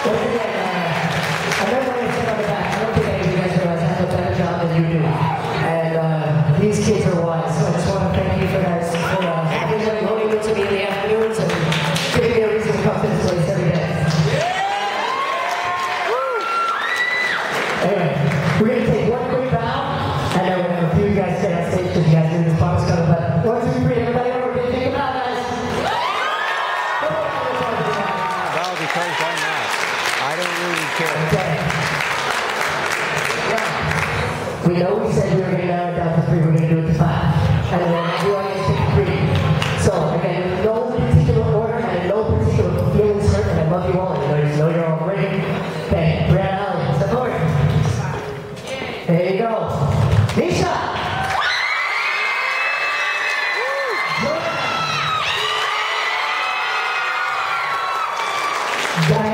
Once again, I know what I said on the back. I don't think any of you guys realize I have a better job than you do. And these kids are wise, so I just want to thank you for guys for having them loading into me in the afternoons and giving me a reason to come to this place every day. Anyway, we're going to take one quick bow, and then we're going to have a few of you guys stay on stage because you guys knew this box coming. But 1, 2, 3, everybody over. What do you think about, guys? Well, because why not? I don't really care. Okay. Yeah. We know we said we were going to narrow it down to 3. We're going to do it to 5. And then the audience pick 3. So, again, in no particular order and in no particular feelings hurt, and I love you all. And you know you're all great. Okay, Brianna, step forward. There you go. Nisha! Guys,